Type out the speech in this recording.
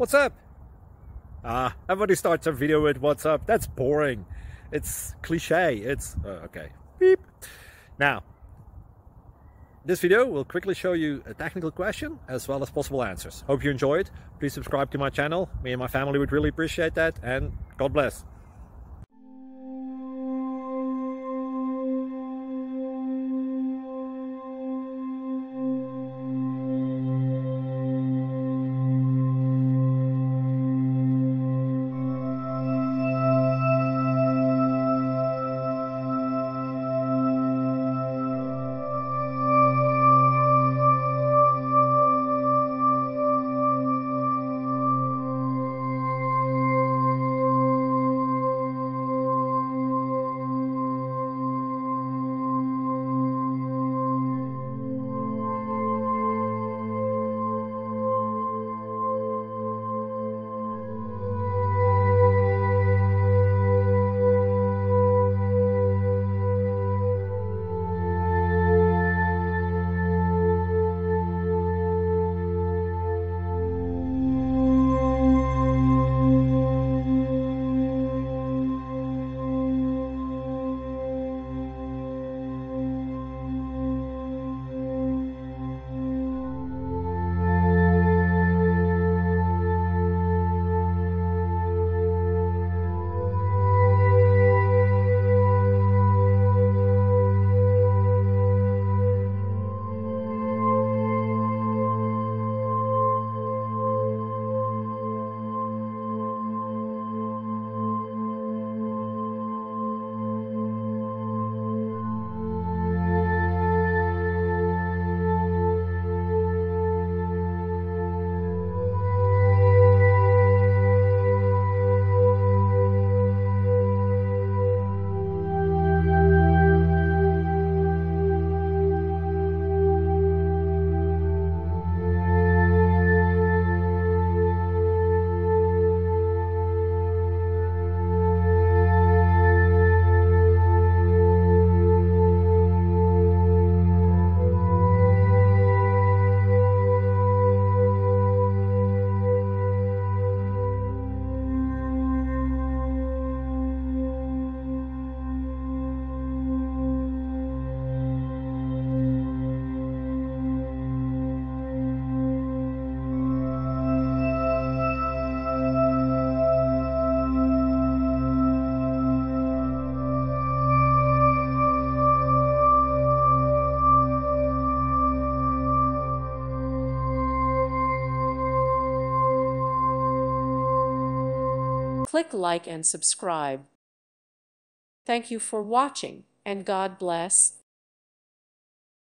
What's up? Everybody starts their video with what's up. That's boring. It's cliche. It's okay. Beep. Now, this video will quickly show you a technical question as well as possible answers. Hope you enjoyed. Please subscribe to my channel. Me and my family would really appreciate that, and God bless. Click like and subscribe. Thank you for watching, and God bless.